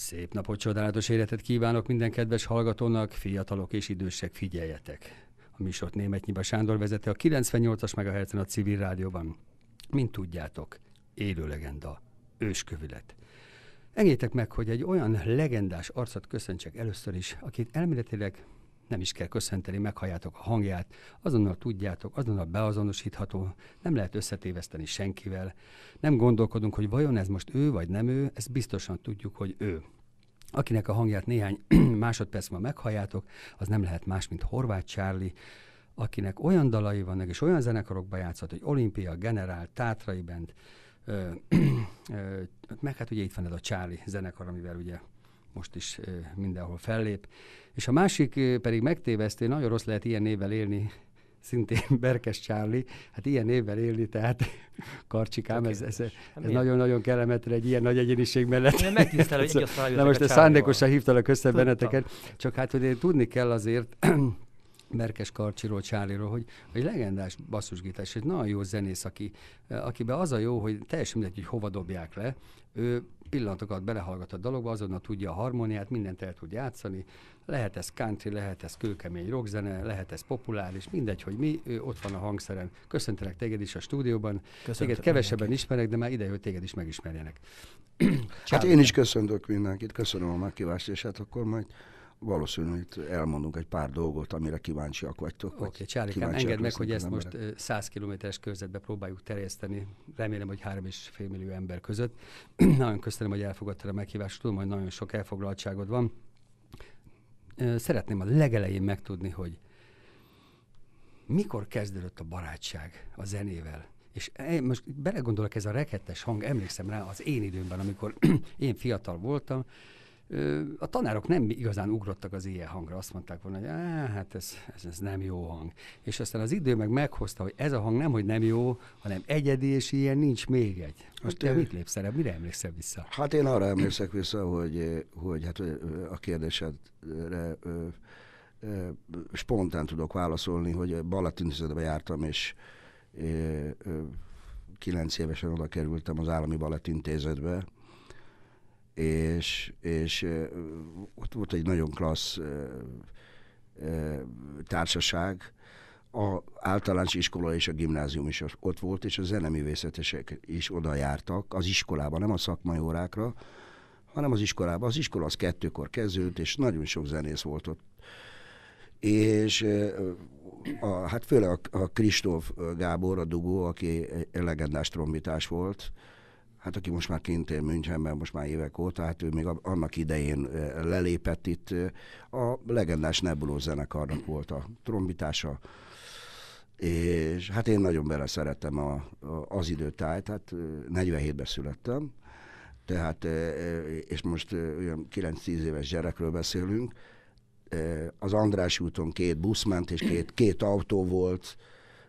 Szép napot, csodálatos életet kívánok minden kedves hallgatónak, fiatalok és idősek, figyeljetek! A műsort Németnyiba Sándor vezeti a 98-as MHz-en a Civil Rádióban. Mint tudjátok, élő legenda, őskövület. Engedjétek meg, hogy egy olyan legendás arcot köszöntsek először is, akit elméletileg nem is kell köszönteni, meghalljátok a hangját, azonnal tudjátok, azonnal beazonosítható, nem lehet összetéveszteni senkivel, nem gondolkodunk, hogy vajon ez most ő vagy nem ő, ezt biztosan tudjuk, hogy ő. Akinek a hangját néhány másodperc múlva meghalljátok, az nem lehet más, mint Horváth Charlie, akinek olyan dalai vannak, és olyan zenekarokba játszott, hogy Olimpia, Generál, Tátrai Band, meg hát ugye itt van ez a Charlie zenekar, amivel ugye most is mindenhol fellép. És a másik pedig megtévesztő, nagyon rossz lehet ilyen névvel élni, szintén Berkes Charlie, hát ilyen névvel élni, tehát Karcsikám, ez nagyon-nagyon kellemetlen egy ilyen nagy egyéniség mellett. Megtisztel, hogy egyáltalán na most szándékosan hívtalak össze benneteket, csak hát, hogy én tudni kell azért Berkes Karcsiról, Charlie-ról, hogy legendás basszusgitás, egy nagyon jó zenész, akiben az a jó, hogy teljesen mindegy, hogy hova dobják le, ő pillanatokat belehallgat a dologba, azonnal tudja a harmóniát, mindent el tud játszani, lehet ez country, lehet ez kőkemény rockzene, lehet ez populáris, mindegy, hogy mi, ő ott van a hangszeren. Köszöntelek téged is a stúdióban, téged kevesebben ismerek, de már ideje, hogy téged is megismerjenek. Hát én is köszöntök mindenkit, köszönöm a meghívást, és hát akkor majd valószínűleg itt elmondunk egy pár dolgot, amire kíváncsiak vagytok. Oké, Csárlikám, engedd meg, hogy ezt most 100 kilométeres körzetbe próbáljuk terjeszteni. Remélem, hogy 3,5 millió ember között. Nagyon köszönöm, hogy elfogadtad a meghívást. Tudom, hogy nagyon sok elfoglaltságod van. Szeretném a legelején megtudni, hogy mikor kezdődött a barátság a zenével? És most belegondolok, ez a rekettes hang, emlékszem rá az én időmben, amikor én fiatal voltam, a tanárok nem igazán ugrottak az ilyen hangra, azt mondták volna, hogy hát ez nem jó hang. És aztán az idő meg meghozta, hogy ez a hang nem, hogy nem jó, hanem egyedi, és ilyen nincs még egy. Most te mit lépsz erre? Mire emlékszel vissza? Hát én arra emlékszek vissza, hogy hát a kérdésedre spontán tudok válaszolni, hogy Balettintézetbe jártam, és 9 évesen oda kerültem az Állami Balettintézetbe, és ott volt egy nagyon klassz társaság, az általános iskola és a gimnázium is ott volt, és a zeneművészetesek is oda jártak, az iskolában, nem a szakmai órákra, hanem az iskolában. Az iskola az 2-kor kezdődött, és nagyon sok zenész volt ott. És hát főleg a Kristóf Gábor, a dugó, aki egy legendás trombitás volt, hát aki most már kint él Münchenben, most már évek óta, hát ő még annak idején lelépett itt. A legendás Nebulós zenekarnak volt a trombitása, és hát én nagyon beleszerettem az időtájt, hát 47-ben születtem, tehát, és most olyan 9-10 éves gyerekről beszélünk. Az András úton 2 busz ment, és két autó volt,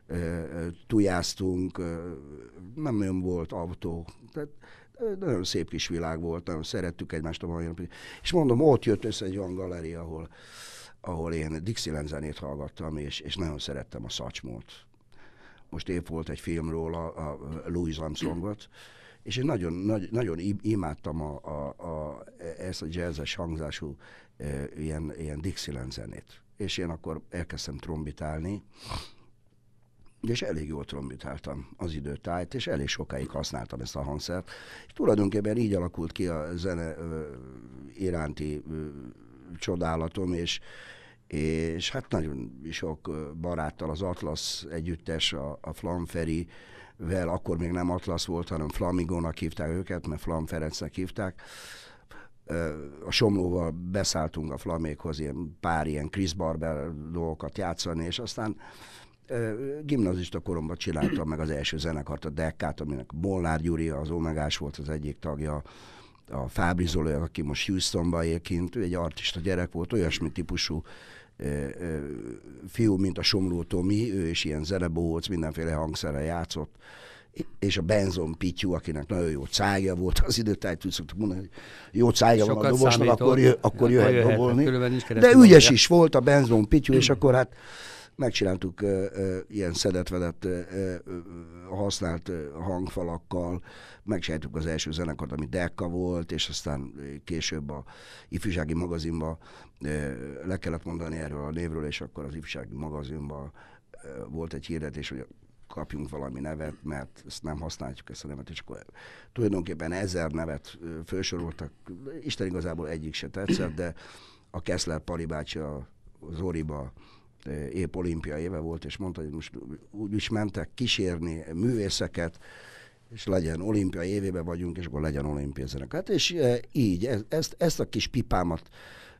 tujáztunk, nem nagyon volt autó, tehát nagyon szép kis világ volt, nagyon szerettük egymást a mai napig. És mondom, ott jött össze egy olyan galéria, ahol én Dixieland zenét hallgattam, és nagyon szerettem a Satchmót. Most épp volt egy filmről a Louis Armstrongot, és én nagyon imádtam ezt a jazzes hangzású ilyen Dixieland zenét. És én akkor elkezdtem trombitálni, és elég jól trombitáltam az időtájt, és elég sokáig használtam ezt a hangszert. És tulajdonképpen így alakult ki a zene iránti csodálatom, és hát nagyon sok baráttal, az Atlasz együttes, a Flamferivel, akkor még nem Atlasz volt, hanem Flamingónak hívták őket, mert Flam Ferencnek hívták. A Somlóval beszálltunk a Flamékhoz pár ilyen Chris Barber dolgokat játszani, és aztán gimnazista koromban csináltam meg az első zenekart, a Dekkát, aminek Molnár Gyuri, az Omegás volt az egyik tagja, a Fábri Zoli, aki most Houstonban él kint, ő egy artista gyerek volt, olyasmi típusú fiú, mint a Somló Tomi, ő is ilyen zenebóhóc, mindenféle hangszerrel játszott, és a Benzon Pityu, akinek nagyon jó cágja volt az időtájt, úgy szoktuk mondani, hogy jó cágja van a dobosnak, akkor jöhet dobolni. De ügyes is volt a Benzon Pityu, és akkor hát megcsináltuk ilyen szedett-vedett használt hangfalakkal, megcsináltuk az első zenekart, ami Dekka volt, és aztán később a ifjúsági magazinba le kellett mondani erről a névről, és akkor az ifjúsági magazinban volt egy hirdetés, hogy kapjunk valami nevet, mert ezt nem használjuk, ezt a nevet, és akkor tulajdonképpen 1000 nevet felsoroltak. Isten igazából egyik se tetszett, de a Keszler Pali bácsi az Oriba épp olimpia éve volt, és mondta, hogy most úgy is mentek kísérni művészeket, és legyen olimpia évében vagyunk, és akkor legyen olimpia zenekar. Hát és így, ezt a kis pipámat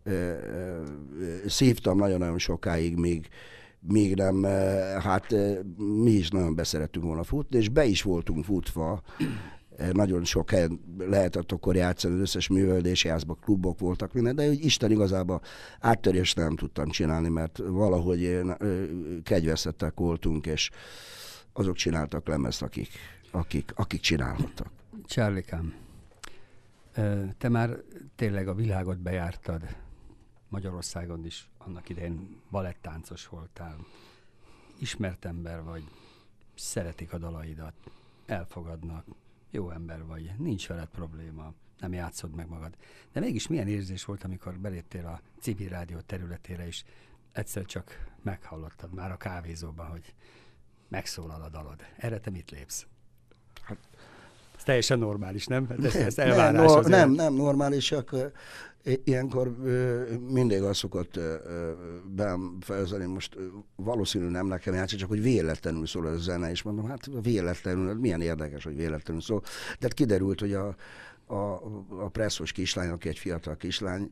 szívtam nagyon-nagyon sokáig, míg nem, hát mi is nagyon beszerettünk volna futni, és be is voltunk futva. Nagyon sok helyen lehetett akkor játszani, az összes művelődési házban klubok voltak, minden, de hogy Isten igazából áttörést nem tudtam csinálni, mert valahogy kegyveszettek voltunk, és azok csináltak lemezt, akik csinálhattak. Charlikám, te már tényleg a világot bejártad, Magyarországon is annak idején balettáncos voltál, ismert ember vagy, szeretik a dalaidat, elfogadnak, jó ember vagy, nincs veled probléma, nem játszod meg magad. De mégis milyen érzés volt, amikor beléptél a civil rádió területére, és egyszer csak meghallottad már a kávézóban, hogy megszólal a dalod. Erre te mit lépsz? Hát, ez teljesen normális, nem? Ez elvárás nem normálisak. Ilyenkor mindig azt szokott belem felhozni, most valószínűleg nem nekem játszik, csak hogy véletlenül szól a zene, és mondom, hát véletlenül, milyen érdekes, hogy véletlenül szól. De hát kiderült, hogy a presszos kislány, aki egy fiatal kislány,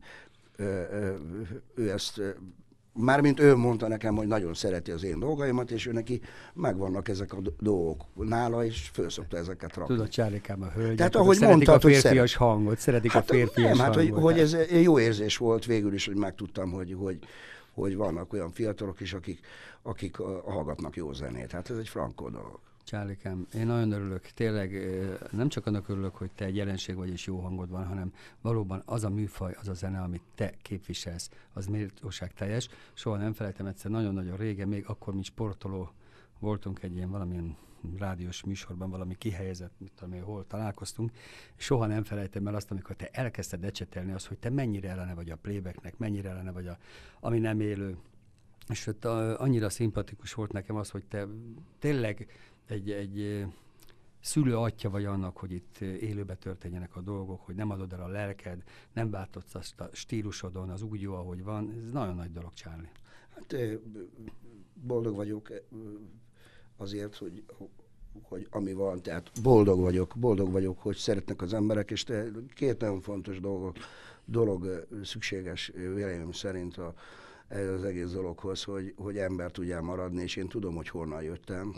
ő ezt, mármint ő mondta nekem, hogy nagyon szereti az én dolgaimat, és ő neki megvannak ezek a dolgok nála, és fölszokta ezeket rakni. Tudod, Charlikám, a hölgyek, tehát, ahogy szeretik mondtad, a férfias hangot, szeretik hát, a férfias nem, hangot. Hát, hogy ez jó érzés volt végül is, hogy megtudtam, hogy vannak olyan fiatalok is, akik hallgatnak jó zenét. Hát ez egy frankó dolog. Charlikám, én nagyon örülök, tényleg nem csak annak örülök, hogy te egy jelenség vagy és jó hangod van, hanem valóban az a műfaj, az a zene, amit te képviselsz, az méltóságteljes. Soha nem felejtem, egyszer nagyon-nagyon régen, még akkor, mint sportoló voltunk egy ilyen valamilyen rádiós műsorban, valami kihelyezett, mit tudom én, hol találkoztunk, és soha nem felejtem el azt, amikor te elkezdted ecsetelni azt, hogy te mennyire ellene vagy a playbacknek, mennyire ellene vagy ami nem élő. És ott annyira szimpatikus volt nekem az, hogy te tényleg egy szülő atya vagy annak, hogy itt élőbe történjenek a dolgok, hogy nem adod el a lelked, nem változtatsz a stílusodon, az úgy jó, ahogy van. Ez nagyon nagy dolog, Charlie. Hát boldog vagyok azért, hogy ami van, tehát boldog vagyok, hogy szeretnek az emberek, és két nagyon fontos dolog szükséges véleményem szerint ez az egész dologhoz, hogy ember tudjál maradni, és én tudom, hogy honnan jöttem,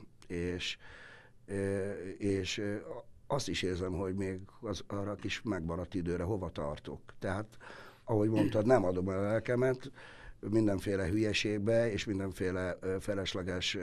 és azt is érzem, hogy még arra kis megmaradt időre hova tartok. Tehát, ahogy mondtad, nem adom el a lelkemet mindenféle hülyeségbe, és mindenféle felesleges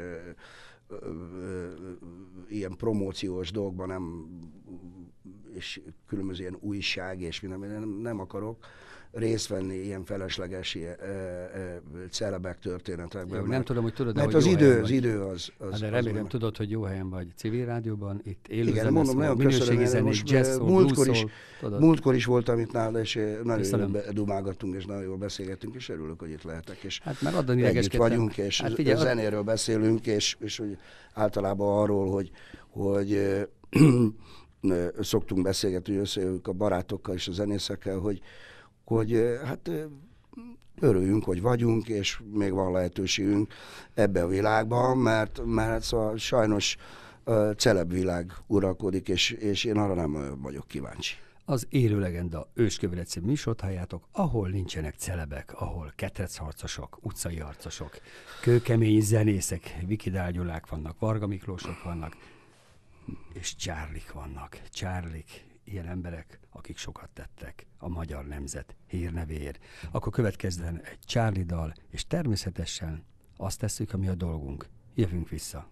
ilyen promóciós dolgokban nem, és különböző ilyen újság, és nem akarok részt venni ilyen felesleges celebek történetekben. Jó, nem tudom, hogy tudod, mert hogy az idő az de remélem tudod, hogy jó helyen vagy. Civil rádióban, itt élő igen, zene mondom, szól, minőségi zenék, jazz szól, blues szól. Múltkor is voltam itt nála, és nagyon jól dumálgattunk, és nagyon jól beszélgettünk, és örülök, hogy itt lehetek. És hát már addan együtt vagyunk, és hát figyelj, zenéről beszélünk, és hogy általában arról, hogy szoktunk beszélgetni, hogy összejövünk a barátokkal és a zenészekkel, hogy hát örüljünk, hogy vagyunk, és még van lehetőségünk ebbe a világban, mert szóval sajnos celeb világ uralkodik, és én arra nem vagyok kíváncsi. Az Élő Legenda őskövület című műsort halljátok, ahol nincsenek celebek, ahol ketrecharcosok, utcai harcosok, kőkemény zenészek, Viki Dágyulák vannak, Varga Miklósok vannak, és Charlik vannak. Charlik, ilyen emberek, akik sokat tettek a magyar nemzet hírnevéért. Akkor következzen egy Charlie dal, és természetesen azt tesszük, ami a dolgunk. Jövünk vissza.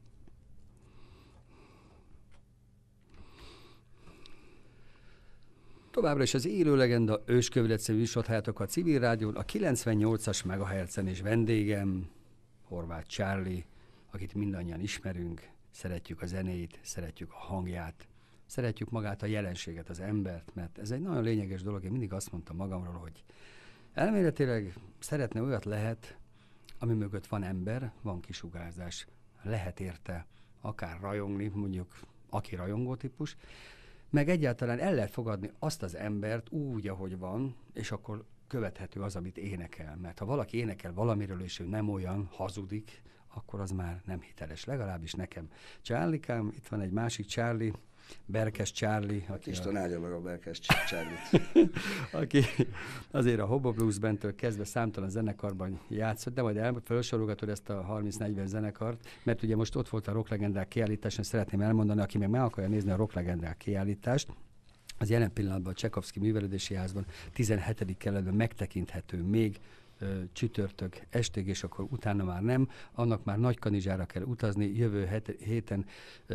Továbbra is az Élő Legenda őskövület című műsort halljátok a Civil Rádión, a 98-as MHz-en, és vendégem Horváth Charlie, akit mindannyian ismerünk, szeretjük a zenét, szeretjük a hangját, szeretjük magát a jelenséget, az embert, mert ez egy nagyon lényeges dolog. Én mindig azt mondtam magamról, hogy elméletileg szeretne olyat lehet, ami mögött van ember, van kisugárzás, lehet érte akár rajongni, mondjuk aki rajongó típus, meg egyáltalán el lehet fogadni azt az embert úgy, ahogy van, és akkor követhető az, amit énekel. Mert ha valaki énekel valamiről, és ő nem olyan, hazudik, akkor az már nem hiteles. Legalábbis nekem. Charlie-kám, itt van egy másik Charlie, Berkes Charlie. Isten áldja meg a Berkes Charlie-t. Aki azért a Hobo Blues Bandtől kezdve számtalan zenekarban játszott, de majd felsorogatod ezt a 30-40 zenekart, mert ugye most ott volt a Rock Legendák kiállításon, szeretném elmondani, aki meg meg akarja nézni a Rock Legendák kiállítást, az jelen pillanatban a Csekovszky Művelődési Házban 17. kerületben megtekinthető még csütörtök estig, és akkor utána már nem, annak már Nagykanizsára kell utazni, jövő héten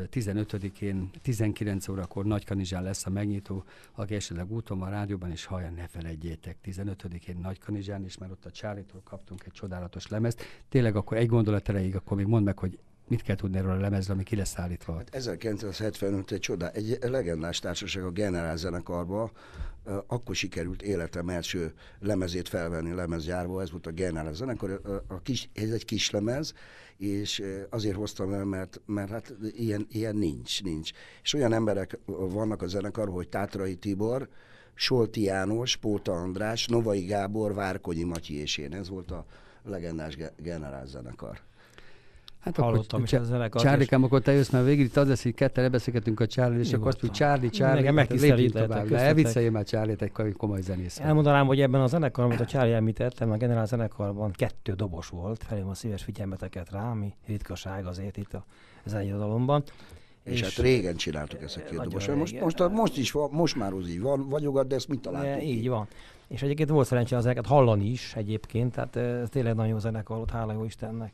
15-én 19 órakor Nagykanizsán lesz a megnyitó, aki esetleg úton van rádióban, és hallja, ne felejtjétek, 15-én Nagykanizsán, és már ott a Charlie-tól kaptunk egy csodálatos lemezt. Tényleg akkor egy gondolat erejéig, akkor még mondd meg, hogy mit kell tudni erről a lemezről, ami ki lesz állítva? Hát 1975 egy legendás társaság a Generál zenekarba, akkor sikerült életem első lemezét felvenni lemezgyárba, ez volt a Generál zenekar, ez egy kis lemez, és azért hoztam el, mert hát ilyen nincs. És olyan emberek vannak a zenekarban, hogy Tátrai Tibor, Solti János, Póta András, Novai Gábor, Várkonyi Matyi és én. Ez volt a legendás Generál zenekar. Hát hallottam is a zenekart. Charlie-kám, akkor te jössz, mert végig itt az lesz, hogy ketten lebeszélgetünk a Charlie, és akkor azt mondjuk, Charlie, lépjünk tovább. Elvicceljél már Charlie-t, egy komoly zenész. Elmondanám, hogy ebben a zenekarban, amit a Charlie említettem, a Generál zenekarban 2 dobos volt, felém a szíves figyelmeteket rá, ami ritkaság azért itt a zeneirodalomban. És hát régen csináltuk ezt a 2 dobos. Most már az így van, vagyogat, de ezt mit találtuk? Így van. És egyébként volt szerencsém az zeneket hallani is egyébként, tehát tényleg nagyon jó zenekar volt, hála jó Istennek.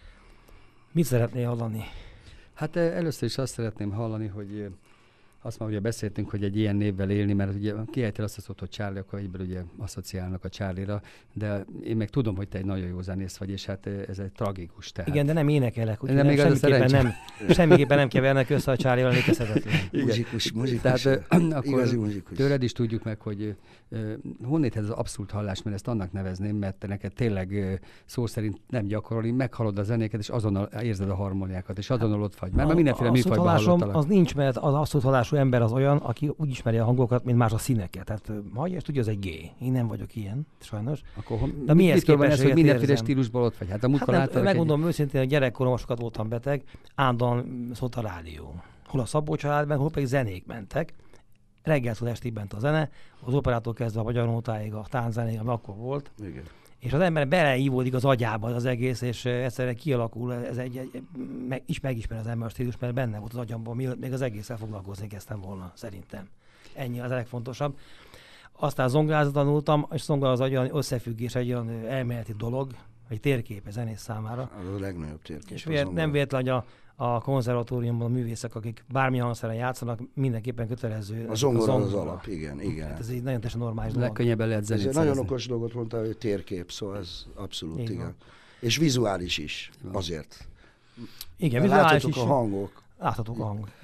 Mit szeretnél hallani? Hát először is azt szeretném hallani, hogy azt már ugye beszéltünk, hogy egy ilyen névvel élni, mert ugye kiejtel azt a szót, hogy Charlie, akkor egyből ugye asszociálnak a Charlie-ra, de én meg tudom, hogy te egy nagyon jó zenész vagy, és hát ez egy tragikus. Tehát. Igen, de nem énekelek, úgyhogy semmiképpen nem kevernek össze a Charlie-val, létezhetetlen. Muzsikus. Tehát akkor tőled is tudjuk meg, hogy honnét ez az abszolút hallás, mert ezt annak nevezném, mert te neked tényleg szó szerint nem gyakorolni, meghallod a zenéket, és azonnal érzed a harmóniákat, és azonnal ott vagy. Mert mindenféle műfajban hallottalak. Az nincs, mert az abszolút hallású ember az olyan, aki úgy ismeri a hangokat, mint más a színeket. Tehát hallja, és tudja, ez egy G. Én nem vagyok ilyen, sajnos. Akkor de miért van ez, hogy mindenféle stílusból ott vagy? Hát a múltkor láttam. Megmondom őszintén, hogy gyerekkorom sokat voltam beteg, állandóan szólt a rádió. Hol a Szabó családban, hol pedig zenék mentek. Reggeltől estig ment a zene, az operától kezdve a magyar nótáig, a tánczenéig, ami akkor volt. Igen. És az ember beleívódik az agyába az egész, és egyszerűen kialakul, ez megismer az ember a stílus, mert benne volt az agyamban, még az egésszel foglalkozni kezdtem volna, szerintem. Ennyi az a legfontosabb. Aztán zongorázat tanultam, és zongora az egy olyan összefüggés, egy olyan elméleti dolog, egy térkép a zenész számára. Az a legnagyobb térkép. És nem véletlen, hogy a konzervatóriumban a művészek, akik bármilyen hangszeren játszanak, mindenképpen kötelező. A zongora az alap, igen. Hát ez egy nagyon normális dolog. Legkönnyebben lehet zenét szerezni. Nagyon okos dolgot mondtál, hogy térkép, szóval ez abszolút igen. És vizuális is, azért. Igen, vizuális is. A hangok. Láthatók a hangok.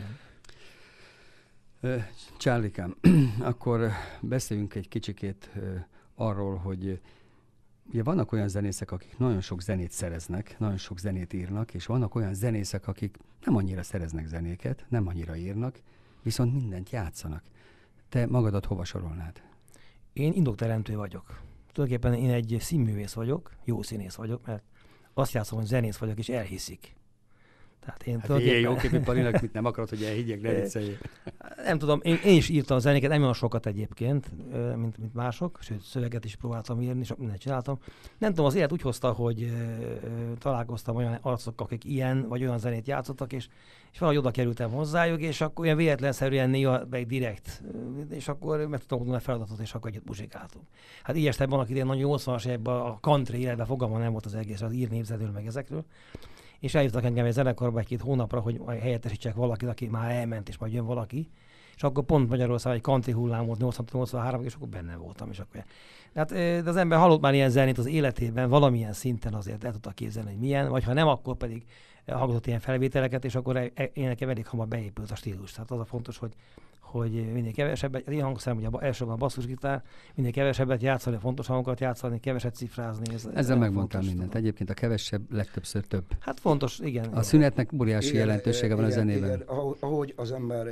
Charlie-kám, akkor beszéljünk egy kicsikét arról, hogy ugye vannak olyan zenészek, akik nagyon sok zenét szereznek, nagyon sok zenét írnak, és vannak olyan zenészek, akik nem annyira szereznek zenéket, nem annyira írnak, viszont mindent játszanak. Te magadat hova sorolnád? Én indokteremtő vagyok. Tulajdonképpen én egy színművész vagyok, jó színész vagyok, mert azt játszom, hogy zenész vagyok, és elhiszik. Tehát én ilyen jóképű Palinak, mit nem akarod, hogy elhiggyek, ne vicceljél. Nem tudom, én is írtam a zenéket, nem olyan sokat egyébként, mint mások, sőt, szöveget is próbáltam írni, és mindent csináltam. Nem tudom, az élet úgy hozta, hogy találkoztam olyan arcokkal, akik ilyen vagy olyan zenét játszottak, és valahogy oda kerültem hozzájuk, és akkor olyan véletlenszerűen néha meg direkt, és akkor meg tudtam mondani a feladatot, és akkor együtt muzsikáltunk. Hát így este van, aki nagyon 80-as években a country életben fogalma nem volt az egész, az ír népzenről, meg ezekről. És eljutottak engem egy zenekarba 1-2 hónapra, hogy helyettesítsek valakit, aki már elment, és majd jön valaki. És akkor pont Magyarország egy kanti hullám volt 83, és akkor benne voltam. És akkor... de az ember hallott már ilyen zenét az életében, valamilyen szinten azért el tudta képzelni, hogy milyen, vagy ha nem, akkor pedig hallgatott ilyen felvételeket, és akkor nekem elég hamar beépült a stílus. Tehát az a fontos, hogy minél kevesebbet, az én hangszerem ugye elsősorban a basszusgitár, minél kevesebbet játszani, a fontos hangokat játszani, keveset cifrázni. Ezzel megmondtál mindent. Egyébként a kevesebb legtöbbször több. Hát fontos, igen. A szünetnek óriási jelentősége van a zenében. Igen. Ahogy az ember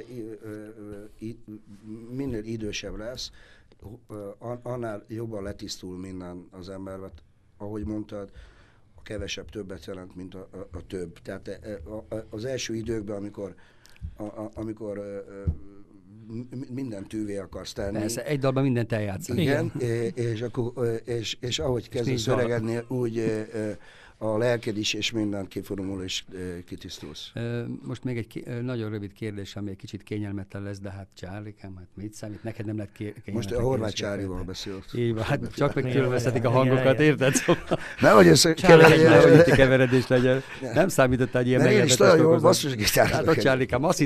minél idősebb lesz, annál jobban letisztul minden az ember, mert ahogy mondtad, a kevesebb többet jelent, mint a több. Tehát az első időkben, amikor minden tűvé akarsz tenni. Persze, egy dalban mindent eljátszani. Igen, és ahogy kezdesz öregedni, úgy a lelked is, és mindent kiformul, és kitisztulsz. Most még egy nagyon rövid kérdés, ami egy kicsit kényelmetlen lesz, de hát Csárlikám, hát mit számít? Neked nem lett kényelmetlen. Most a Horváth Csárival beszélt. Így van, hát csak megkülönböztetik a hangokat, érted? Szóval nehogy itt keveredés legyen. Nem számítottál egy ilyen meglepetés. Én is nagyon jól basszusgitárnak. Látod, Csárlikám, azt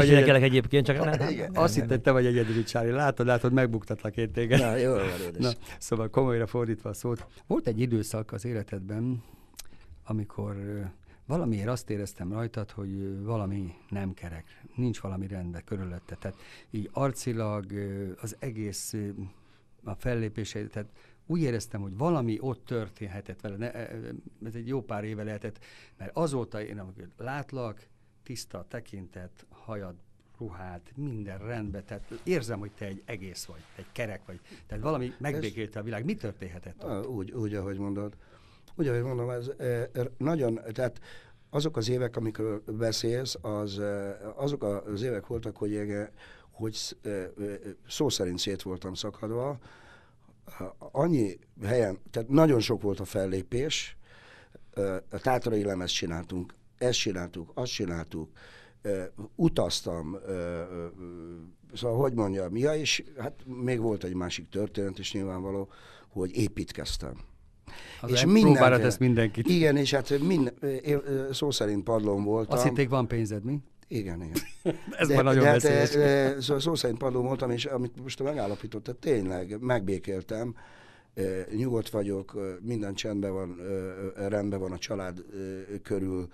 hittem, te vagy egyedüli, Csári. Látod, megbuktatlak én téged. Na, jól van, szóval komolyra fordítva a szót. Volt egy időszak az életedben, amikor valamiért azt éreztem rajtad, hogy valami nem kerek, nincs valami rendben körülötte. Tehát így arcilag az egész a fellépése, tehát úgy éreztem, hogy valami ott történhetett vele. Ez egy jó pár éve lehetett, mert azóta én, amikor látlak, tiszta a tekintet, hajad, ruhád, minden rendben, tehát érzem, hogy te egy egész vagy, egy kerek vagy. Tehát valami megbékélte a világ. Mi történhetett ott? Úgy, ahogy mondod. Úgy, ahogy mondom, ez nagyon, tehát azok az évek, amikor beszélsz, azok az évek voltak, hogy szó szerint szét voltam szakadva. Annyi helyen, tehát nagyon sok volt a fellépés, a tátrai lemezt csináltunk, ezt csináltuk, azt csináltuk, utaztam, szóval hogy mondjam, ja, és hát még volt egy másik történet is nyilvánvaló, hogy építkeztem. És próbára tesz mindenkit. Igen, és hát én szó szerint padlón voltam. Azt hitték, van pénzed, mi? Igen. Ez már nagyon veszélyes. Szó szerint padlón voltam, és amit most megállapítottad, tényleg megbékéltem, nyugodt vagyok, minden csendben van, rendben van a család körül,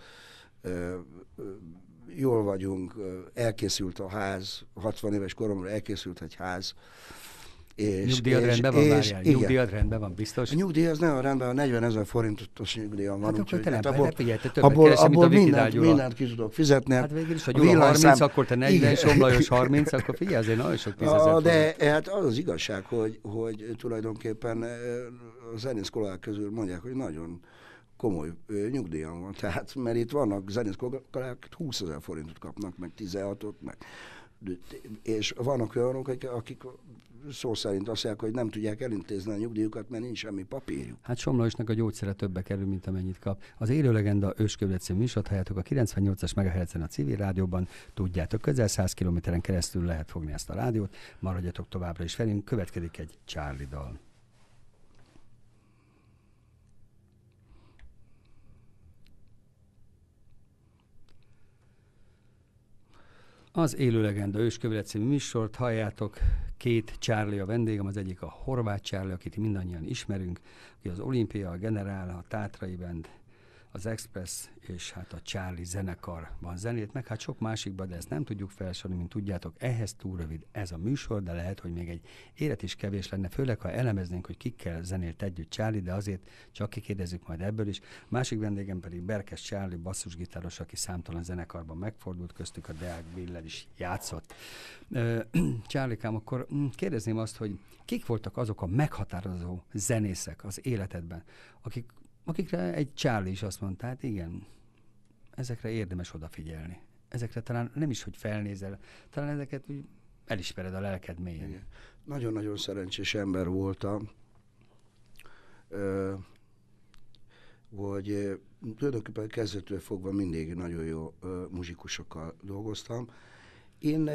jól vagyunk, elkészült a ház, 60 éves koromra elkészült egy ház. Nyugdíjad rendben van, várjál? Nyugdíjad rendben van, biztos? A nyugdíj az nem rendben van, 40 000 forintos nyugdíjam van. Hát akkor te nem, te többet abból keresel, mint a Viki mindent ki tudok fizetni. Hát végül is, ha Gyula 30, akkor te 40, Somlajos 30, akkor figyelj, azért nagyon sok 10 000 forint. De hát az az igazság, hogy tulajdonképpen a zenészkollégák közül mondják, hogy nagyon komoly nyugdíjam van. Tehát, mert itt vannak zenészkollégák, 20 000 forintot kapnak, meg 16-ot, meg és vannak olyanok, akik szó szerint azt mondják, hogy nem tudják elintézni a nyugdíjukat, mert nincs semmi papírjuk. Hát Somlajosnak a gyógyszere többe kerül, mint amennyit kap. Az Élő Legenda Őskövlet című műsort halljátok a 98-as MHz-en a civil rádióban. Tudjátok, közel 100 kilométeren keresztül lehet fogni ezt a rádiót. Maradjatok továbbra is velünk. Következik egy Charlie dal. Az Élő Legenda Őskövlet című műsort halljátok, két Charlie a vendégem, az egyik a Horváth Charlie, akit mindannyian ismerünk, aki az Olimpia, a Generál, a Tátrai Band, az Express és hát a Charlie zenekarban zenét, meg hát sok másikban, de ezt nem tudjuk felsorolni, mint tudjátok, ehhez túl rövid ez a műsor, de lehet, hogy még egy élet is kevés lenne, főleg ha elemeznénk, hogy kikkel zenélt együtt Charlie, de azért csak kikérdezzük majd ebből is. Másik vendégem pedig Berkes Charlie, basszusgitáros, aki számtalan zenekarban megfordult, köztük a Deák Billel is játszott. Charlie-kám, akkor kérdezném azt, hogy kik voltak azok a meghatározó zenészek az életedben, akikre egy Charlie is azt mondta, hát igen, ezekre érdemes odafigyelni. Ezekre talán nem is, hogy felnézel, talán ezeket úgy elismered a lelked mélyén. Igen. Nagyon-nagyon szerencsés ember voltam, hogy tulajdonképpen kezdettől fogva mindig nagyon jó muzsikusokkal dolgoztam. Én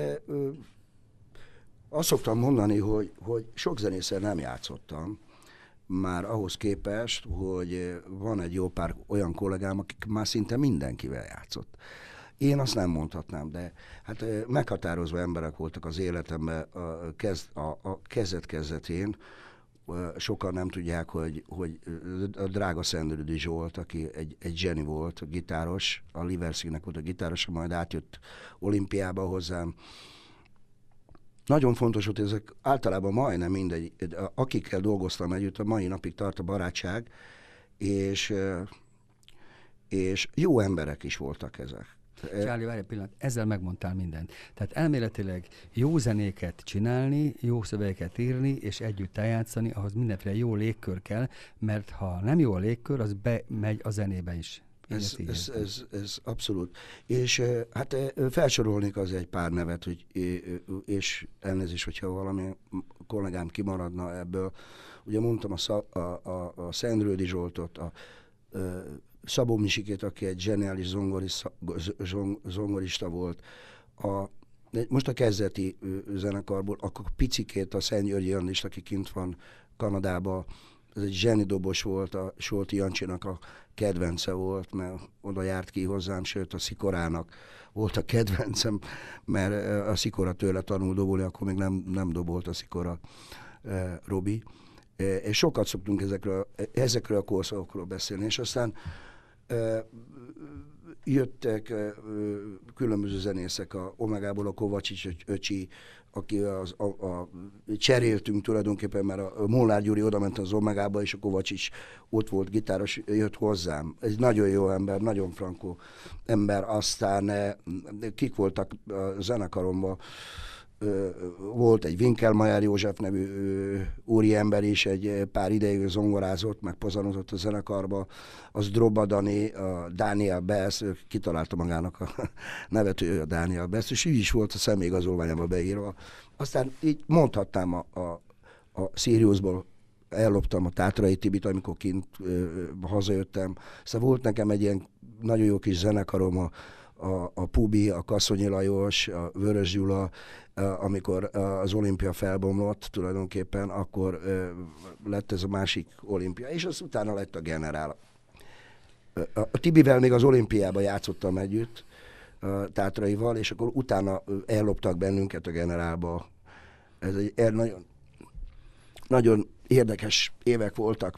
azt szoktam mondani, hogy sok zenésszel nem játszottam, már ahhoz képest, hogy van egy jó pár olyan kollégám, akik már szinte mindenkivel játszott. Én azt nem mondhatnám, de hát meghatározó emberek voltak az életemben a kezdet-kezdetén. Sokan nem tudják, hogy a drága Szendrődi Zsolt, aki egy zseni volt, a gitáros, a Liverszínnek volt a gitárosa, majd átjött olimpiába hozzám. Nagyon fontos volt, ezek általában majdnem mindegy, akikkel dolgoztam együtt, a mai napig tart a barátság, és jó emberek is voltak ezek. Charlie, várj egy pillanat, ezzel megmondtál mindent. Tehát elméletileg jó zenéket csinálni, jó szövegeket írni, és együtt eljátszani, ahhoz mindenféle jó légkör kell, mert ha nem jó a légkör, az bemegy a zenébe is. Ez abszolút. És hát felsorolnék az egy pár nevet, hogy, és elnézést, hogyha valami kollégám kimaradna ebből. Ugye mondtam a Szendrődi Zsoltot, a Szabó Misikét, aki egy zseniális zongorista volt. Most a kezdeti zenekarból, akkor picikét a Szent Györgyi Andist, aki kint van Kanadában, ez egy zsenidobos volt, a Solti Jancsinak a kedvence volt, mert oda járt ki hozzám, sőt a Szikorának volt a kedvencem, mert a Szikora tőle tanul dobolni, akkor még nem dobolt a Szikora, Robi. És sokat szoktunk ezekről a korszakokról beszélni, és aztán jöttek különböző zenészek, a Omegából a Kovacsics öcsi, aki cseréltünk tulajdonképpen, mert a Molnár Gyuri odament az Omegába, és a Kovacsics ott volt gitáros, jött hozzám. Egy nagyon jó ember, nagyon frankó ember. Aztán kik voltak a zenekaromban? Volt egy Winkelmeyer József nevű úriember is, egy pár ideig zongorázott, meg pozanozott a zenekarba, az Droba Dani, a Daniel Bess, kitalálta magának a nevet, ő a Daniel Bess, és ő is volt a személyigazolványába beírva. Aztán így mondhatnám a Siriusból, elloptam a Tátrai Tibit, amikor kint hazajöttem. Szóval volt nekem egy ilyen nagyon jó kis zenekarom, a Pubi, a Kasszonyi Lajos, a Vörös Gyula, amikor az olimpia felbomlott tulajdonképpen, akkor lett ez a másik olimpia, és az utána lett a Generál. A Tibivel még az olimpiában játszottam együtt, a Tátraival, és akkor utána elloptak bennünket a Generálba. Ez egy nagyon, nagyon érdekes évek voltak,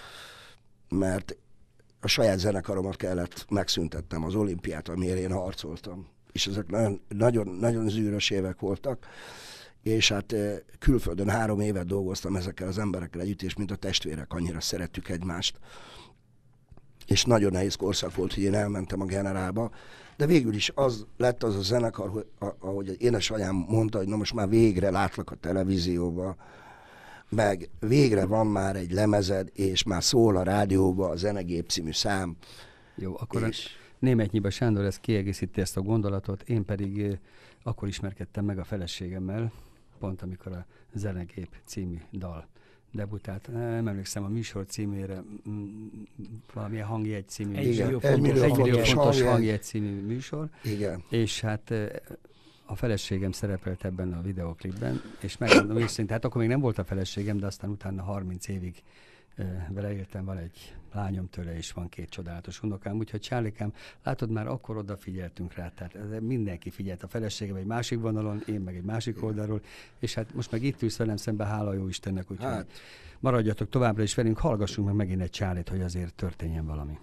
mert a saját zenekaromat kellett megszüntetnem, az olimpiát, amiért én harcoltam. És ezek nagyon, nagyon zűrös évek voltak, és hát külföldön 3 évet dolgoztam ezekkel az emberekkel együtt, és mint a testvérek, annyira szerettük egymást. És nagyon nehéz korszak volt, hogy én elmentem a Generálba, de végül is az lett az a zenekar, hogy, ahogy az édesanyám mondta, hogy na most már végre látlak a televízióba, meg végre van már egy lemezed, és már szól a rádióba a Zenegép című szám. Jó, akkor Németnyiba Sándor ezt kiegészíti ezt a gondolatot, én pedig akkor ismerkedtem meg a feleségemmel, pont amikor a Zenegép című dal debutált. Nem emlékszem a műsor címére, valamilyen hangjegy című műsor. Egy millió fontos hangjegy című műsor. Igen. És hát a feleségem szerepelt ebben a videoklipben, és megmondom őszintén, hát akkor még nem volt a feleségem, de aztán utána 30 évig vele éltem, van egy lányom tőle, és van 2 csodálatos unokám, úgyhogy Csárlikám, látod, már akkor odafigyeltünk rá, tehát mindenki figyelt, a feleségem egy másik vonalon, én meg egy másik oldalról, és hát most meg itt ülsz velem szemben, hála jó Istennek, úgyhogy maradjatok továbbra is velünk, hallgassunk meg megint egy Csárlit, hogy azért történjen valami.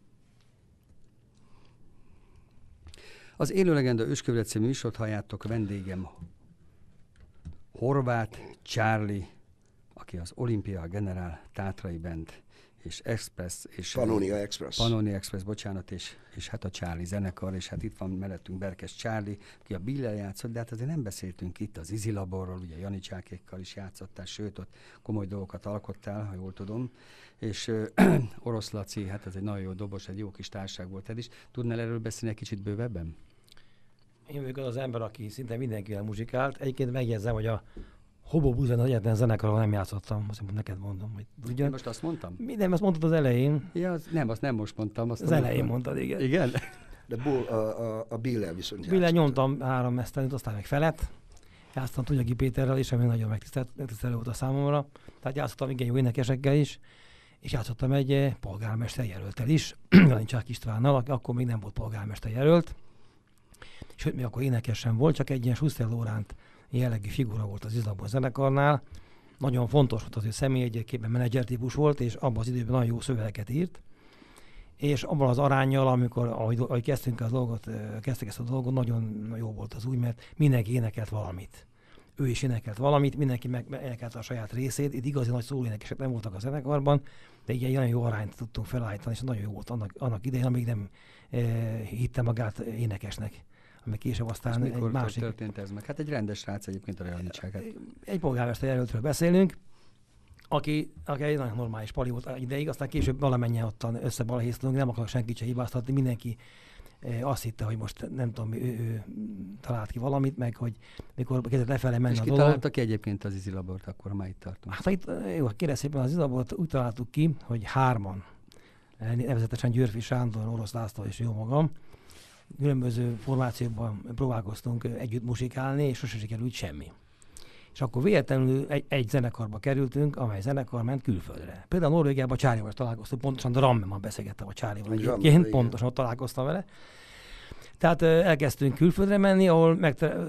Az Élő Legenda Őskövlet című műsort halljátok, vendégem Horváth Charlie, aki az Olympia Generál Tátrai Band és Express, és Pannonia Express, bocsánat, és hát a Charlie zenekar, és hát itt van mellettünk Berkes Charlie, aki a Billel játszott, de hát azért nem beszéltünk itt az Izi Laborról, ugye Jani Csákékkal is játszottál, sőt, ott komoly dolgokat alkottál, ha jól tudom, és Orosz Laci, hát ez egy nagyon jó dobos, egy jó kis társaság volt ez is. Tudnál erről beszélni egy kicsit bővebben? Én vagyok az ember, aki szinte mindenkivel muzsikált. Egyébként megjegyzem, hogy a Hobo Buzen egyetlen zenekarral nem játszottam, azt neked mondom. Hogy ugyan... Most azt mondtam? Nem, azt mondtad az elején. Ja, azt nem most mondtam. Az elején mondtad, igen. Igen? De a Billel viszont játszottam. Billel nyomtam 3 mesztelenit, aztán meg felet. Játszottam Tunyagi Péterrel is, ami nagyon megtisztelő volt a számomra. Tehát játszottam igen jó énekesekkel is, és játszottam egy polgármester jelölttel is, Janicsák Istvánnal, akkor még nem volt polgármester jelölt. Sőt, még akkor énekes sem volt, csak egy ilyen Schuster Lóránt jellegű figura volt az Izlabor zenekarnál. Nagyon fontos volt az ő személyegyébként, menedzser típus volt, és abban az időben nagyon jó szövegeket írt. És abban az aránnyal, amikor, ahogy kezdtünk ezt a dolgot, nagyon jó volt az úgy, mert mindenki énekelt valamit. Ő is énekelt valamit, mindenki énekelte a saját részét. Itt igazi nagy szólóénekesek nem voltak a zenekarban, de egy nagyon jó arányt tudtunk felállítani, és nagyon jó volt annak idején, amíg nem hitte magát énekesnek. Ami később aztán egy másik... történt ez meg? Hát egy rendes srác egyébként a realitságát. Egy polgármester jelöltről beszélünk, aki egy nagyon normális pali volt ideig, aztán később valamennyien ottan összebalahéztunk, nem akarok senkit se hibáztatni, mindenki azt hitte, hogy most nem tudom, ő talált ki valamit, meg hogy mikor kezdett lefele menni és a ki dolog. találta ki egyébként az Izilabort, akkor már itt tartunk? Hát itt, jó, kérlek szépen az Izilabort úgy találtuk ki, hogy 3-an, nevezetesen Györfi Sándor, Orosz László és jó magam, különböző formációkban próbálkoztunk együtt muzsikálni, és sose sikerült semmi. És akkor véletlenül egy zenekarba kerültünk, amely zenekar ment külföldre. Például Norvégiában Csárival találkoztunk, pontosan Drammenban beszélgettem a Csárival egyébként, pontosan ott találkoztam vele. Tehát elkezdtünk külföldre menni, ahol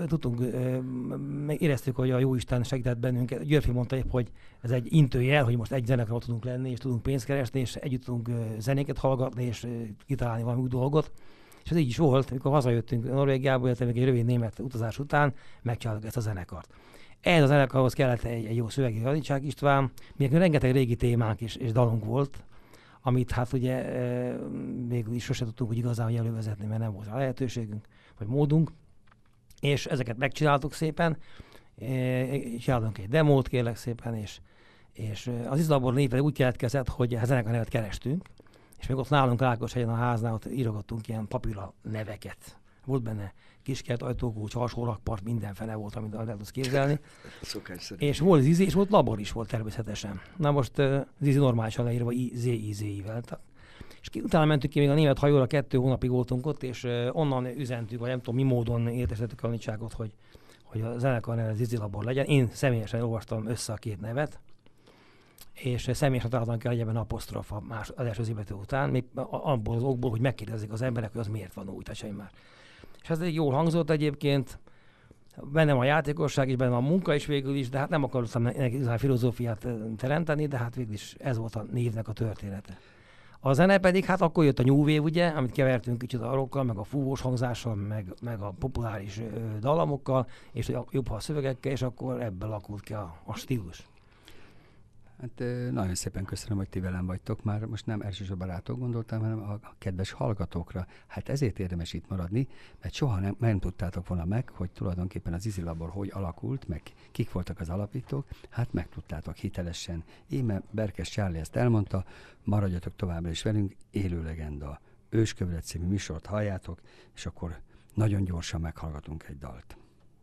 éreztük, hogy a Jóisten segített bennünket. Györfi mondta épp, hogy ez egy intőjel, hogy most egy zenekarban tudunk lenni, és tudunk pénzt keresni, és együtt tudunk zenéket hallgatni, és kitalálni valami új dolgot. És ez így is volt, amikor hazajöttünk Norvégiából, illetve még egy rövid német utazás után megcsináltuk ezt a zenekart. Ehhez a zenekarhoz kellett egy jó szövegi Radicsák István, még rengeteg régi témánk és dalunk volt, amit hát ugye végül is sose tudtunk úgy igazán elővezetni, mert nem volt rá lehetőségünk, vagy módunk. És ezeket megcsináltuk szépen, csináltunk egy demót kérlek szépen, és az Izlabor névre úgy keletkezett, hogy a zenekar nevet kerestünk, és még ott nálunk Rákoshegyen a háznál ott írogattunk ilyen papírra neveket. Volt benne Kiskert, Ajtókulcs, Alsó-Rakpart, mindenfele volt, amit el tudsz képzelni. És volt Zizi, és volt Labor is volt természetesen. Na most Zizi normálisan leírva Z-I-Z-I-vel. És utána mentünk ki még a német hajóra, 2 hónapig voltunk ott, és onnan üzentük, vagy nem tudom mi módon értesítettük a Radicsságot, hogy a zenekar neve Zizi Labor legyen. Én személyesen olvastam össze a 2 nevet, és személyesen találtam ki egyben apostrof az első zibető után, még abból az okból, hogy megkérdezik az emberek, hogy az miért van úgy, tehát már. És ez egy jól hangzott egyébként, bennem a játékosság is, bennem a munka is végül is, de hát nem akartam igazán filozófiát teremteni, de hát végül is ez volt a névnek a története. A zene pedig, hát akkor jött a New Wave, ugye, amit kevertünk kicsit a rockkal, meg a fúvós hangzással, meg a populáris dallamokkal, és jobb a szövegekkel, és akkor ebből alakult ki a stílus. Hát nagyon szépen köszönöm, hogy ti velem vagytok. Már most nem elsősorban rátok gondoltam, hanem a kedves hallgatókra. Hát ezért érdemes itt maradni, mert soha nem tudtátok volna meg, hogy tulajdonképpen az Izilabor hogy alakult, meg kik voltak az alapítók. Hát megtudtátok hitelesen. Íme Berkes Charlie ezt elmondta, maradjatok továbbra is velünk, élő legenda. Őskövület című műsort halljátok, és akkor nagyon gyorsan meghallgatunk egy dalt.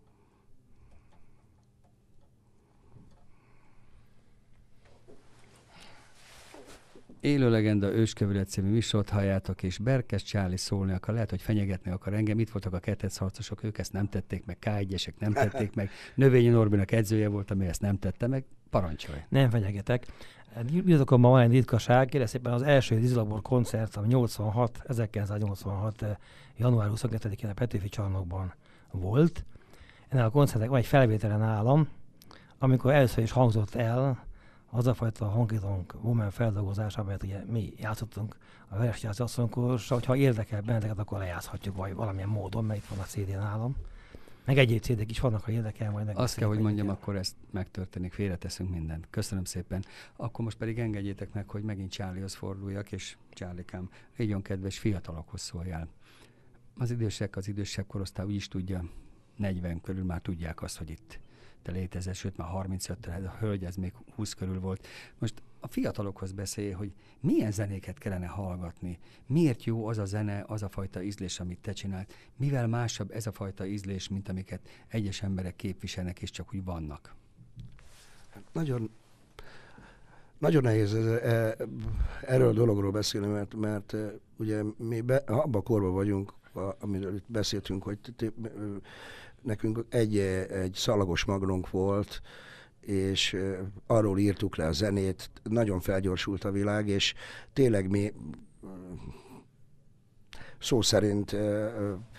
Élő legenda, Őskövület című műsort halljátok, és Berkes Charlie szólni akar, lehet, hogy fenyegetni akar engem. Itt voltak a ketrecharcosok, ők ezt nem tették meg, K1-esek nem tették meg, Növényi Norbinak edzője volt, ami ezt nem tette meg. Parancsolj! Nem fenyegetek. Birtokomban van egy ritkaság, kérlek szépen az első Izilabor koncert, ami 1986. január 22-én a Petőfi csarnokban volt. Ennél a koncertnek van egy felvételen nálam, amikor először is hangzott el az a fajta honky-tonk woman feldolgozás, amelyet ugye mi játszottunk a Veresjász asszonykor, hogyha érdekel benneteket, akkor lejátszhatjuk vagy valamilyen módon, mert itt van a CD nálam. Meg egyéb CD-k is vannak, ha érdekel, majd azt kell, hogy mondjam, akkor ezt megtörténik, félreteszünk mindent. Köszönöm szépen. Akkor most pedig engedjétek meg, hogy megint Charliehoz forduljak, és Charlie-kám, légy kedves, fiatalokhoz szóljál. Az idősebb korosztály úgy is tudja, 40 körül már tudják azt, hogy itt te létezel, sőt már 35, a hölgy ez még 20 körül volt. Most a fiatalokhoz beszélj, hogy milyen zenéket kellene hallgatni, miért jó az a zene, az a fajta ízlés, amit te csinált, mivel másabb ez a fajta ízlés, mint amiket egyes emberek képviselnek, és csak úgy vannak. Nagyon nehéz erről a dologról beszélni, mert ugye mi abban a korban vagyunk, amiről itt beszéltünk, hogy nekünk egy szalagos magnónk volt, és arról írtuk le a zenét, nagyon felgyorsult a világ, és tényleg mi szó szerint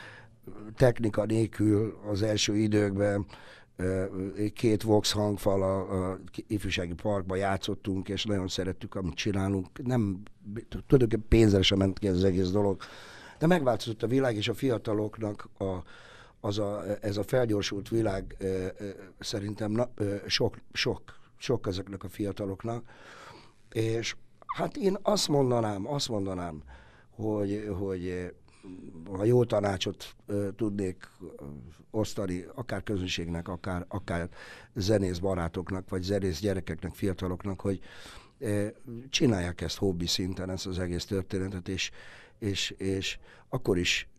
technika nélkül az első időkben 2 Vox hangfal a ifjúsági parkban játszottunk, és nagyon szerettük, amit csinálunk. Nem, tulajdonképpen pénzre sem ment ki ez az egész dolog. De megváltozott a világ, és a fiataloknak ez a felgyorsult világ szerintem sok ezeknek a fiataloknak. És hát én azt mondanám, hogy ha jó tanácsot tudnék osztani, akár közönségnek, akár zenész barátoknak, vagy zenész gyerekeknek, fiataloknak, hogy csinálják ezt hobbi szinten, ezt az egész történetet, és akkor is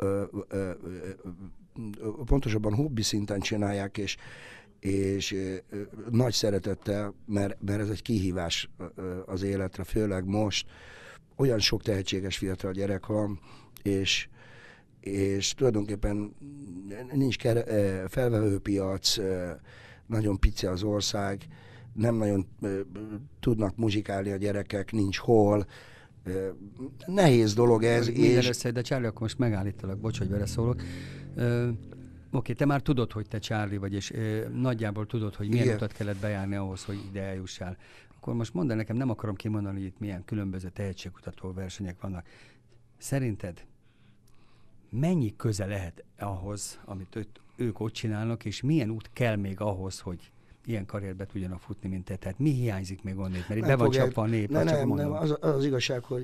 pontosabban hobbi szinten csinálják, és nagy szeretettel, mert ez egy kihívás az életre, főleg most. Olyan sok tehetséges fiatal gyerek van, és tulajdonképpen nincs felvevőpiac, nagyon pici az ország, nem nagyon tudnak muzsikálni a gyerekek, nincs hol. Nehéz dolog ez. De Charlie, akkor most megállítalak, bocs, hogy beleszólok. Oké, te már tudod, hogy te Charlie vagy, és nagyjából tudod, hogy milyen utat kellett bejárni ahhoz, hogy ide eljussál. Akkor most mondd el nekem, nem akarom kimondani, hogy itt milyen különböző tehetségkutató versenyek vannak. Szerinted mennyi köze lehet ahhoz, amit ők ott csinálnak, és milyen út kell még ahhoz, hogy ilyen karrierbe tudjanak futni, mint te? Tehát mi hiányzik még onnét? Mert itt be van csapva a nép. Nem, az igazság, hogy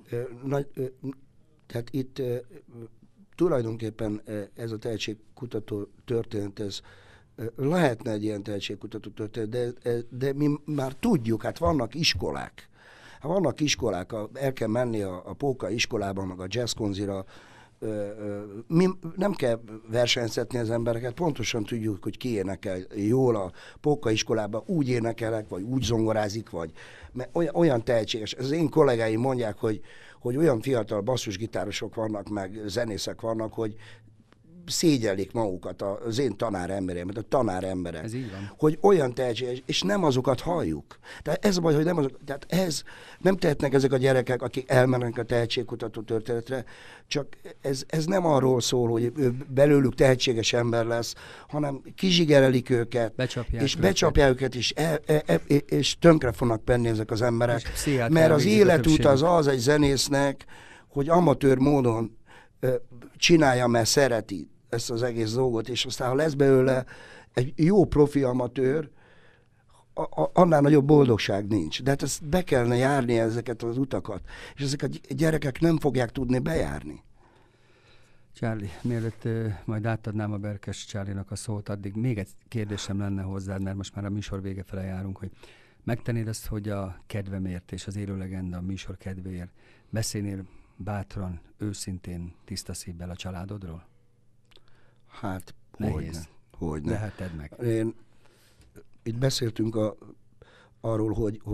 tehát itt tulajdonképpen ez a tehetségkutató történet, ez lehetne egy ilyen tehetségkutató történet, de mi már tudjuk, hát vannak iskolák. El kell menni a Póka iskolában, meg a jazzkonzira. Mi nem kell versenyzetni az embereket, pontosan tudjuk, hogy ki énekel jól a Póka iskolában, úgy énekelek, vagy úgy zongorázik, vagy olyan tehetséges. Az én kollégáim mondják, hogy olyan fiatal basszusgitárosok vannak, meg zenészek vannak, hogy szégyellik magukat az én tanáremberemet, a tanáremberek. Ez így van. Hogy olyan tehetséges, és nem azokat halljuk. Tehát ez a baj, hogy nem azok, tehát nem tehetnek ezek a gyerekek, akik elmennek a tehetségkutató történetre, csak ez nem arról szól, hogy belőlük tehetséges ember lesz, hanem kizsigerelik őket, becsapják őket, és tönkre fognak penni ezek az emberek. Mert az életút az egy zenésznek, hogy amatőr módon csinálja, mert szereti ezt az egész dolgot, és aztán ha lesz belőle egy jó profi amatőr, annál nagyobb boldogság nincs. De hát ezt be kellene járni ezeket az utakat, és ezek a gyerekek nem fogják tudni bejárni. Charlie, mielőtt majd átadnám a Berkes Charlie-nak a szót, addig még egy kérdésem lenne hozzád, mert most már a műsor vége fele járunk, hogy megtennéd ezt, hogy a kedvemért és az élő legenda a műsor kedvéért beszélnél bátran, őszintén, tiszta szívvel a családodról? Hát, hogyne. De hát tedd meg. Itt beszéltünk arról,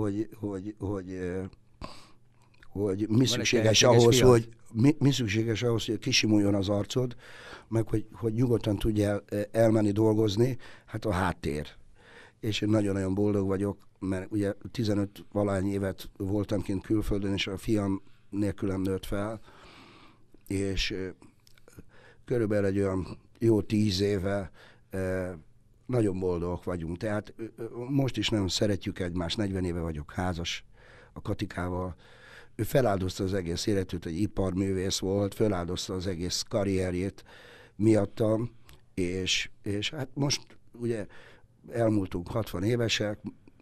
hogy mi szükséges ahhoz, hogy kisimuljon az arcod, meg hogy nyugodtan tudjál elmenni dolgozni, hát a háttér. És én nagyon-nagyon boldog vagyok, mert ugye 15 valány évet voltam kint külföldön, és a fiam nélkülem nőtt fel, és körülbelül egy olyan jó 10 éve nagyon boldogok vagyunk. Tehát most is nagyon szeretjük egymást, 40 éve vagyok házas a Katikával. Ő feláldozta az egész életét, egy iparművész volt, feláldozta az egész karrierjét miattam, és hát most ugye elmúltunk 60 évesek,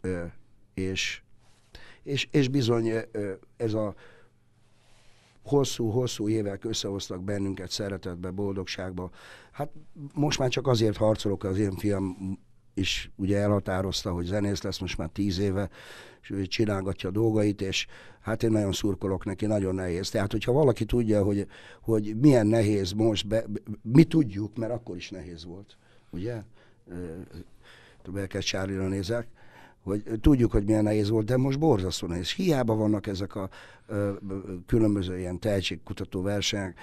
és bizony ez a hosszú évek összehoztak bennünket szeretetbe, boldogságba. Hát most már csak azért harcolok, az én fiam is ugye elhatározta, hogy zenész lesz most már 10 éve, és ő csinálgatja a dolgait, és hát én nagyon szurkolok neki, nagyon nehéz. Tehát, hogyha valaki tudja, hogy milyen nehéz most, mi tudjuk, mert akkor is nehéz volt, ugye? Berkes Charlie-ra nézek, hogy tudjuk, hogy milyen nehéz volt, de most borzasztó nehéz. Hiába vannak ezek a különböző ilyen tehetségkutató versenyek.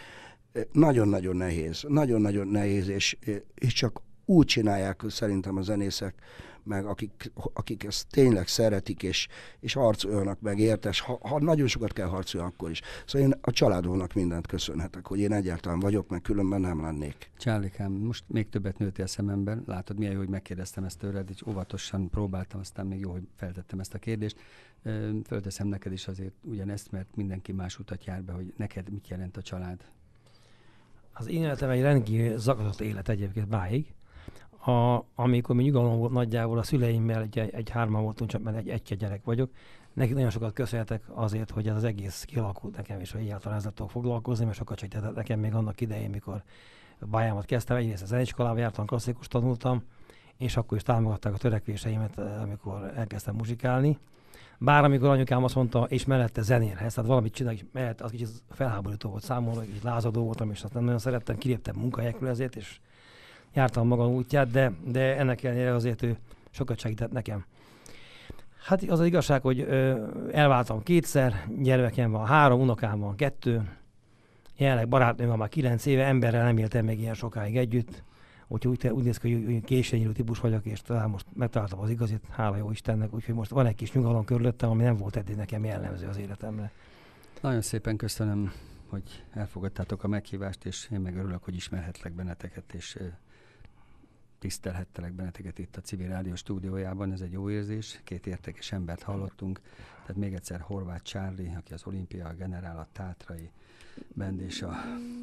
Nagyon-nagyon nehéz, és csak úgy csinálják szerintem a zenészek, meg akik ezt tényleg szeretik, és harcolnak meg, értes, ha nagyon sokat kell harcolni, akkor is. Szóval én a családomnak mindent köszönhetek, hogy én egyáltalán vagyok, meg különben nem lennék. Csárlikám, most még többet nőttél szememben. Látod, milyen jó, hogy megkérdeztem ezt tőled, és óvatosan próbáltam, aztán még jó, hogy feltettem ezt a kérdést. Fölteszem neked is azért ugyanezt, mert mindenki más utat jár be, hogy neked mit jelent a család. Az én életem egy rendkívül zakatott élet egyébként máig. Amikor mi nyugalom volt nagyjából a szüleimmel, egy hárman voltunk, csak mert egy gyerek vagyok. Neki nagyon sokat köszönhetek azért, hogy ez az egész kialakult nekem, és hogy egyáltalán ezzel tudok foglalkozni, mert sokat segített nekem még annak idején, mikor a pályámat kezdtem. Egyrészt a zeneiskolába jártam, klasszikus tanultam, és akkor is támogatták a törekvéseimet, amikor elkezdtem muzsikálni. Bár amikor anyukám azt mondta, és mellette zenélhez, tehát valamit csinálni, mellette az kicsit felháborító volt számomra, kicsit lázadó voltam, és azt nem nagyon szerettem, kiléptem munkahelyekről ezért, és jártam magam útját, de ennek ellenére azért ő sokat segített nekem. Hát az igazság, hogy elváltam kétszer, gyermekem van 3, unokám van 2, jelenleg barátnőm van már 9 éve, emberrel nem éltem még ilyen sokáig együtt, úgyhogy úgy néz ki, hogy későnyírő típus vagyok, és talán most megtaláltam az igazit, hála jó Istennek, úgyhogy most van egy kis nyugalom körülöttem, ami nem volt eddig nekem jellemző az életemre. Nagyon szépen köszönöm, hogy elfogadtátok a meghívást, és én meg örülök, hogy ismerhetlek benneteket, és tisztelhettelek benneteket itt a Civil Rádió stúdiójában. Ez egy jó érzés, 2 értékes embert hallottunk, tehát még egyszer Horváth Charlie, aki az Olimpia, a Generál, a Tátrai Band és a...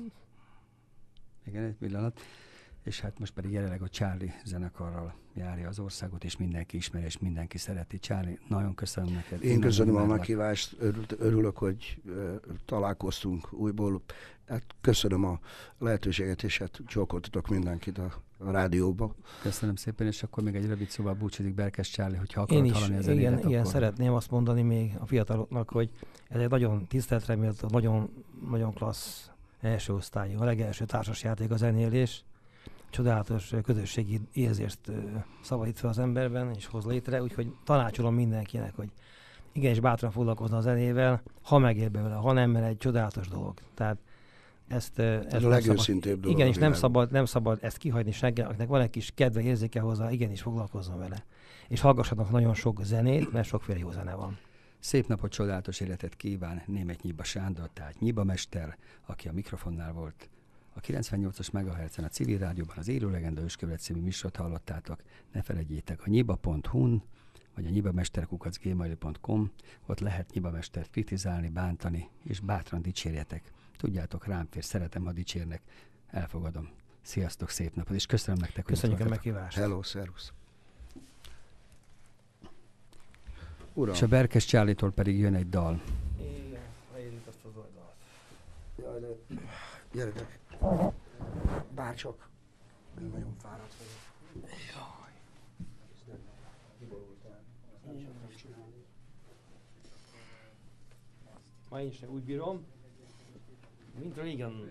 Igen, egy pillanat. És hát most pedig jelenleg a Charlie zenekarral járja az országot, és mindenki ismeri, és mindenki szereti. Charlie, nagyon köszönöm neked. Én köszönöm a meghívást, örülök, hogy találkoztunk újból. Hát köszönöm a lehetőséget, és hát csókoltatok mindenkit a rádióba. Köszönöm szépen, és akkor még egy rövid szóval búcsúzik Berkes Charlie, hogyha akarod hallani az igen, akkor... szeretném azt mondani még a fiataloknak, hogy ez egy nagyon tiszteletre méltó, nagyon, nagyon klassz első osztályú, a legelső társasjáték a zenélés. Csodálatos közösségi érzést szabadít fel az emberben, és hoz létre, úgyhogy tanácsolom mindenkinek, hogy igenis bátran foglalkozna a zenével, ha megér belőle, ha nem, mert egy csodálatos dolog. Tehát ezt a legőszintébb dolog. Igenis nem szabad ezt kihagyni senkinek, akinek van egy kis kedve, érzéke hozzá, igenis foglalkozzon vele. És hallgassanak nagyon sok zenét, mert sokféle jó zene van. Szép napot, csodálatos életet kíván Németh Nyiba Sándor, tehát Nyiba mester, aki a mikrofonnál volt. A 98-as MHz-en a Civil Rádióban az Élő Legenda Őskövlet című műsort hallottátok. Ne felejtjétek, a nyiba.hu-n vagy a nyibamester@gmail.com, ott lehet nyibamestert kritizálni, bántani, és bátran dicsérjetek. Tudjátok, rám fér, szeretem, ha dicsérnek. Elfogadom. Sziasztok, szép napot, és köszönöm nektek, hogy köszönjük a meghívást. Hello, szervusz. Uram. És a Berkes Charlie-tól pedig jön egy dal. Igen, leírjuk azt az oldalt. Jaj, de gyerekek, bárcsak nem nagyon fáradt vagyok. Jaj. Ma én sem úgy bírom, mint régen.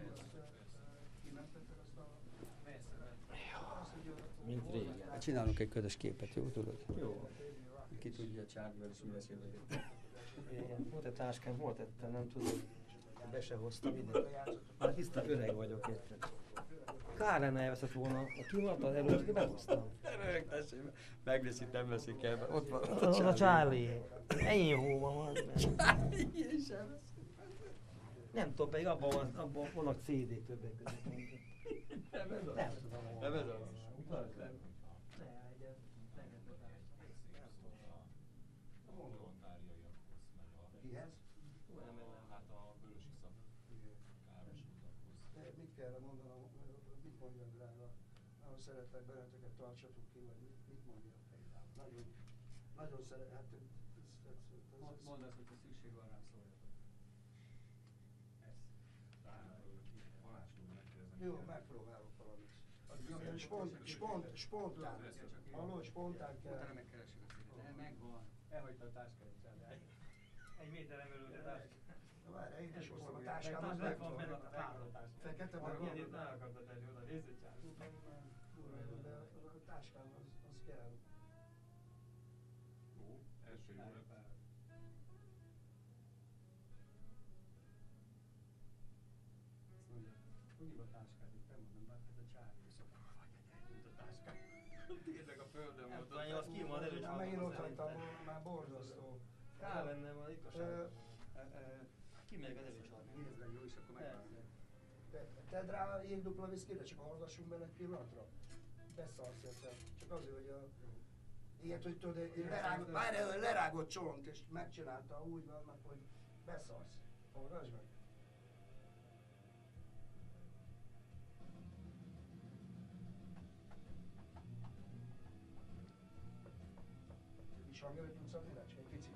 Mint régen. Csinálunk egy közös képet, jó tudod? Jó. Ki tudja a Charlie-vel is mi lesz jövő. Volt egy táskám, volt egy, nem tudom, be se hoztam ide. Már tiszta öreg vagyok, érted? Kár lenne elveszett volna, a kimaradta előtt, behoztam. Megveszik, nem veszik el, ott van Az a Charlie. Ennyi hóban van. Nem tudom, pedig abban vannak CD-k többek között. Nem ez az. Nem tudom. Nem ez az. Mit kell mondanom, mit mondjam drága? Nagyon szeretlek benneteket, tartsatok ki, vagy mit mondjam? Nagyon szeretlek. Mondd azt, hogyha szükség van rám, szóljatok. Jó, megpróbálok valamit. Spontán. Valahogy spontán kell. Utána megkeresünk a szépen. Megvan. Elhagyta a táskáját. Egy méteren belül a táskám. Várj, én is hoztam a táskámat. Megvan benne a táskám. Fekete van. Ilyet nem akartad tenni oda, nézd egy csávot. De a táskám az kell. Jó, első jó repár. Azt mondja, hogy a táskát itt nem mondom, bár ez a Charlie szokva vagy egy Tényleg a földön Nem volt. tudom, az ki van előtt. Már megint ott hagytam volna, már borzasztó. Kár lenne van itt a sár. Kimegyek az előcsarni. Nézd meg, jó, és akkor megvárom. Tedd rá a jégdupla viszkire, csak hallgassunk bele egy pillanatra. Beszarsz egyszer. Csak azért, hogy a... Ilyet, hogy tudod, lerágott csont, és megcsinálta úgy vannak, hogy beszarsz. Hallgass meg. És hangja, hogy tudsz adni rá, csak egy picit.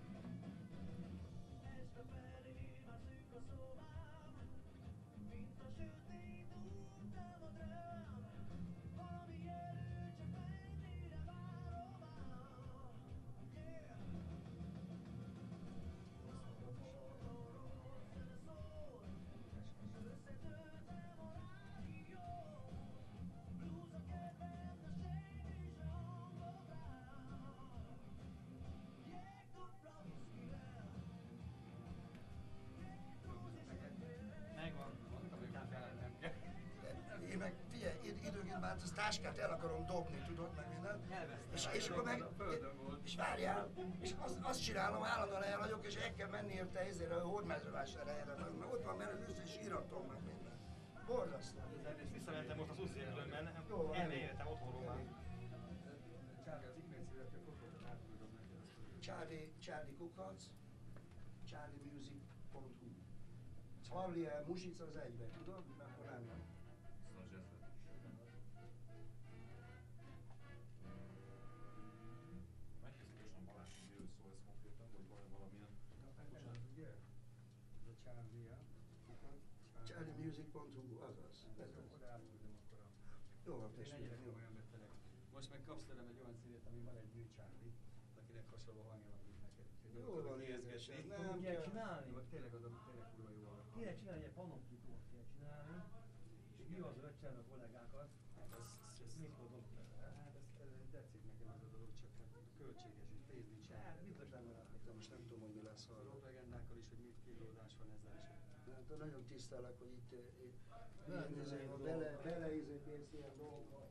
Megvan. Én meg, figyelj, időnként már ezt táskát el akarom dobni, tudod, meg minden. És akkor meg, és várjál, és azt csinálom, állandóan el vagyok, és el kell menni érte ezért a hódmezővásárhelyre, mert ott van mellett összes íratom, meg minden. Borzasztó. És visszamentem most az úszéről, mert Jó van. elmélyültem otthonról már. Csádi, az e-mail születő fotót átküldöm neki. Csádi Kukac, charliemusic.hu. Charlie Musica az egyben, tudod? Mert akkor nem. Megkérdezem Balázs, hogy miről szól ez konkrétan, vagy valamilyen... Ez az, ugye? Ez a Charlie, Kukac, charliemusic.hu, azaz. Ez az. Oda átküldöm akkor a... Jó van, Én testvérem, egyre jó. olyan beteg. Most meg kapsz tőlem egy olyan CD-t, ami van egy nő Charlie, akinek hasonló hangja van, mint neked. Jó van, érzés. Nem Kéne kell. csinálni? Jó, tényleg adom, tényleg kurva jó hallgat. Kéne csinálni egy panoptitót, kéne csinálni. És mi az öccsen a kollégákat? Mikor dobd be? Hát ez tetszik nekem ez a dolog, csak hát költséges és pénz nincs. Hát biztos nem marad. De most nem tudom, hogy mi lesz A arra. rock legendákkal is, hogy mit kilódás van ezzel is. Hát nagyon tisztelek, hogy itt beleizépész ilyen dolgokba.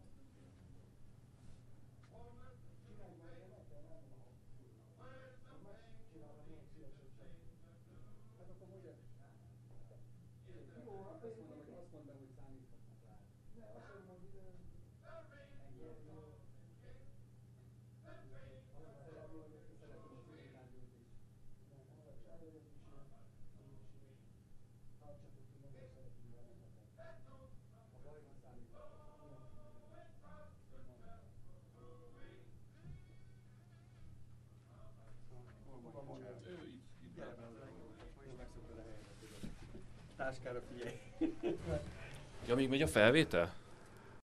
Azt mondom, hogy számíthatnak rá. Ne, azt mondom, hogy Táskára figyelj. Ja, még megy a felvétel?